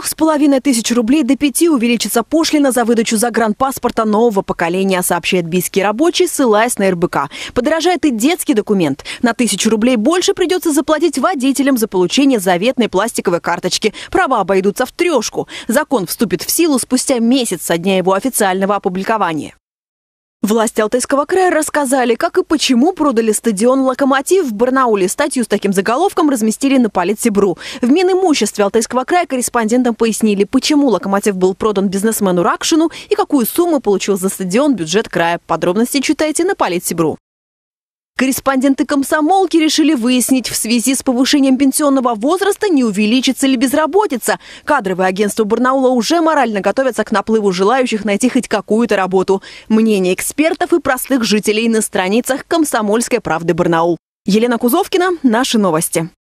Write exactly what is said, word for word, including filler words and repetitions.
трех с половиной тысяч рублей до пяти увеличится пошлина за выдачу загранпаспорта нового поколения, сообщает бийский рабочий, ссылаясь на эр бэ ка. Подорожает и детский документ. На тысячу рублей больше придется заплатить водителям за получение заветной пластиковой карточки. Права обойдутся в трешку. Закон вступит в силу спустя месяц со дня его официального опубликования. Власти Алтайского края рассказали, как и почему продали стадион «Локомотив» в Барнауле. Статью с таким заголовком разместили на Политсибру. В Минимуществе Алтайского края корреспондентам пояснили, почему «Локомотив» был продан бизнесмену Ракшину и какую сумму получил за стадион бюджет края. Подробности читайте на Политсибру. Корреспонденты «Комсомолки» решили выяснить, в связи с повышением пенсионного возраста не увеличится ли безработица. Кадровые агентства Барнаула уже морально готовятся к наплыву желающих найти хоть какую-то работу. Мнение экспертов и простых жителей на страницах «Комсомольской правды Барнаул». Елена Кузовкина, наши новости.